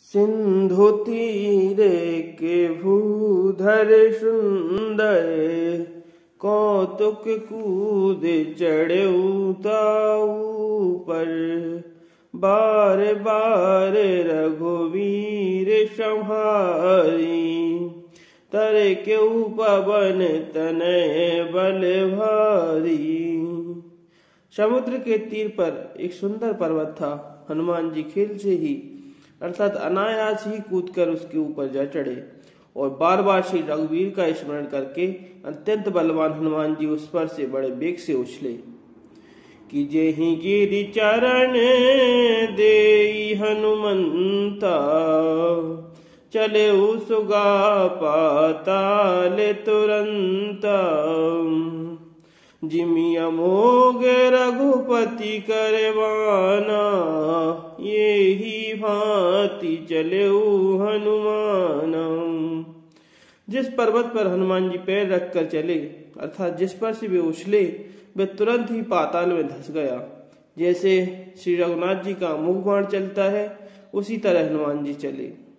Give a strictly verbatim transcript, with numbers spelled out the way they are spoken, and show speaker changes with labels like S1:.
S1: सिंधु तीरे के भूधर सुंदर, कौतुक कूद चढ़े ताऊ पर। बार बार रघुवीर संहारी, तर के पवन तनय बल भारी। समुद्र के तीर पर एक सुंदर पर्वत था। हनुमान जी खेल से ही अर्थात अनायास ही कूदकर उसके ऊपर जा चढ़े और बार बार श्री रघुवीर का स्मरण करके अत्यंत बलवान हनुमान जी उस पर से बड़े वेग से उछले कि जेहि गिरि चरण देई हनुमंता, चले सुगा पाताल तुरंता। जिमि अमोघ रघुपति करवाना, ये ही भांति चले हनुमान। जिस पर्वत पर हनुमान जी पैर रखकर चले अर्थात जिस पर से वे उछले वे तुरंत ही पाताल में धंस गया। जैसे श्री रघुनाथ जी का मुख बाण चलता है उसी तरह हनुमान जी चले।